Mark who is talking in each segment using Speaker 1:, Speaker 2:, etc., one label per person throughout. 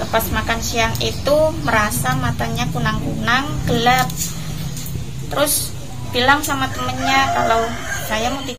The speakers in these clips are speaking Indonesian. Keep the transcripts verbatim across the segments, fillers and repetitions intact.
Speaker 1: Pas makan siang itu merasa matanya kunang-kunang, gelap. Terus bilang sama temennya kalau saya mau tidur.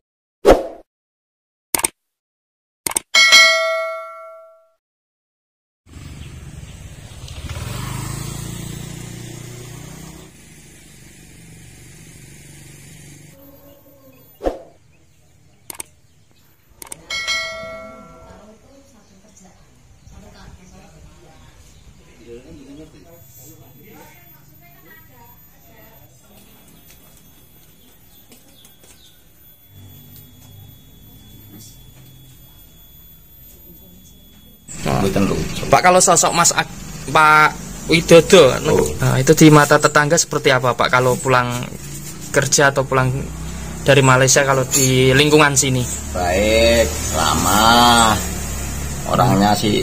Speaker 2: Pak, kalau sosok Mas Ak Pak Widodo, oh. Nah, itu di mata tetangga seperti apa Pak? Kalau pulang kerja atau pulang dari Malaysia, kalau di lingkungan sini?
Speaker 3: Baik, ramah, orangnya sih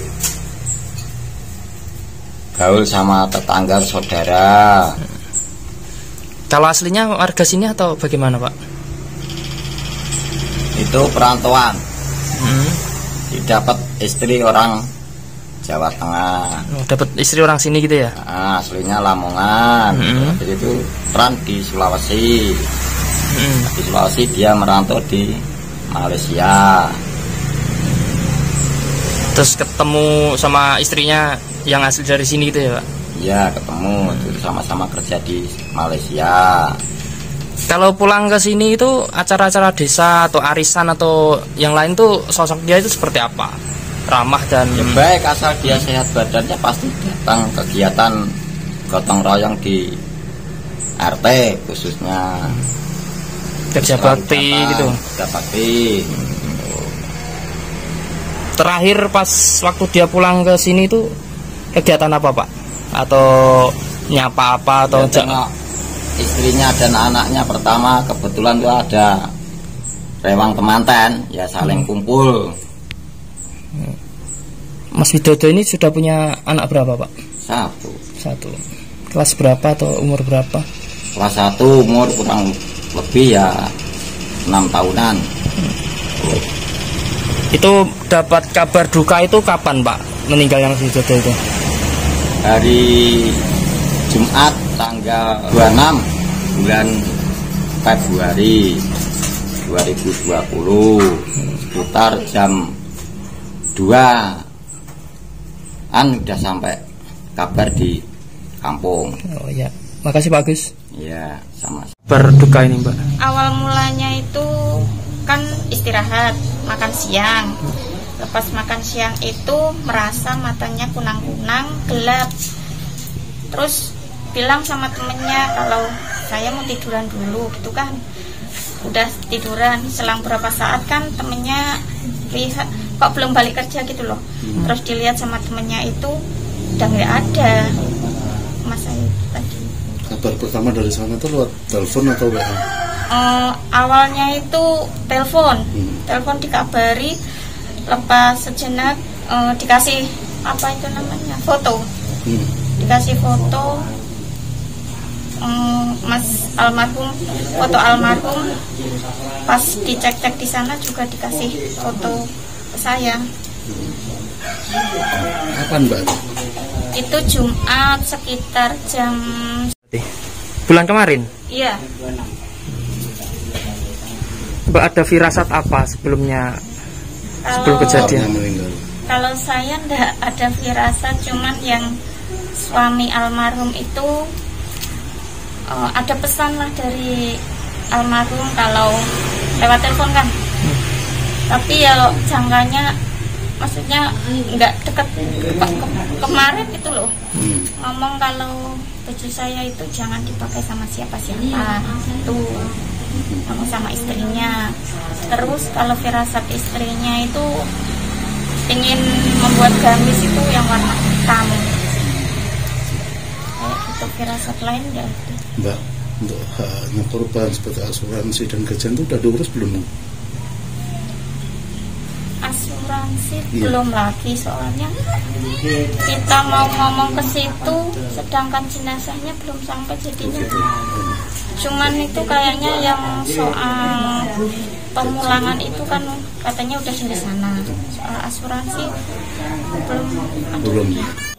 Speaker 3: gaul sama tetangga saudara.
Speaker 2: Kalau aslinya warga sini atau bagaimana Pak?
Speaker 3: Itu perantauan.
Speaker 2: Hmm.
Speaker 3: Didapat istri orang Jawa Tengah.
Speaker 2: Oh, dapat istri orang sini gitu ya?
Speaker 3: Nah, aslinya Lamongan. Hmm. Jadi itu peran di Sulawesi. Hmm. Di Sulawesi dia merantau di Malaysia.
Speaker 2: Terus ketemu sama istrinya yang asli dari sini gitu ya Pak?
Speaker 3: Iya, ketemu. Hmm. Sama-sama kerja di Malaysia.
Speaker 2: Kalau pulang ke sini itu acara-acara desa atau arisan atau yang lain tuh sosok dia itu seperti apa? Ramah dan
Speaker 3: ya, baik, asal dia sehat badannya pasti datang kegiatan gotong royong di R T khususnya.
Speaker 2: Kerja bakti gitu.
Speaker 3: Kerja bakti.
Speaker 2: Terakhir pas waktu dia pulang ke sini itu kegiatan apa Pak? Atau nyapa apa atau
Speaker 3: ya, istrinya dan anaknya pertama kebetulan tuh ada rewang temanten ya, saling hmm. kumpul.
Speaker 2: Mas Widodo ini sudah punya anak berapa Pak?
Speaker 3: Satu.
Speaker 2: Satu. Kelas berapa atau umur berapa?
Speaker 3: Kelas satu, umur kurang lebih ya enam tahunan. Hmm.
Speaker 2: Oh. Itu dapat kabar duka itu kapan Pak meninggal yang Mas Widodo itu?
Speaker 3: Hari Jumat tanggal dua puluh enam bulan Februari dua ribu dua puluh sekitar jam dua an udah sampai kabar di kampung.
Speaker 2: Oh ya, makasih Pak Agus.
Speaker 3: Iya, sama.
Speaker 2: Berduka ini Mbak.
Speaker 1: Awal mulanya itu kan istirahat, makan siang. Lepas makan siang itu merasa matanya kunang-kunang, gelap. Terus bilang sama temennya kalau saya mau tiduran dulu gitu kan. Udah tiduran, selang berapa saat kan temennya lihat kok belum balik kerja gitu loh. Hmm. Terus dilihat sama temennya itu udah nggak ada mas saya tadi.
Speaker 4: Kabar pertama dari sana tuh lewat telepon atau W A?
Speaker 1: Uh, awalnya itu telepon, hmm. telepon dikabari, lepas sejenak uh, dikasih apa itu namanya foto, hmm. dikasih foto. Um, Mas almarhum, foto almarhum, pas dicek-cek di sana juga dikasih foto ke saya.
Speaker 4: Kapan Mbak?
Speaker 1: Itu Jumat sekitar jam
Speaker 2: bulan kemarin?
Speaker 1: Iya.
Speaker 2: Mbak ada firasat apa sebelumnya?
Speaker 1: Kalau,
Speaker 2: sebelum kejadian?
Speaker 1: Kalau saya ndak ada firasat, cuman yang suami almarhum itu Uh, ada pesan lah dari almarhum kalau lewat telepon kan, hmm. tapi ya jangkanya maksudnya nggak deket ke, ke, kemarin itu loh, hmm. ngomong kalau baju saya itu jangan dipakai sama siapa-siapa itu, ngomong sama istrinya. Terus kalau firasat istrinya itu ingin membuat gamis itu yang warna hitam. Kayak gitu, firasat lain enggak.
Speaker 4: Mbak, untuk haknya korban seperti asuransi dan gajian itu udah diurus belum?
Speaker 1: Asuransi iya. Belum lagi, soalnya kita mau ngomong ke situ sedangkan jenazahnya belum sampai jadinya. Cuman itu kayaknya yang soal pemulangan itu kan katanya udah di sana. Soal asuransi belum.
Speaker 4: Belum.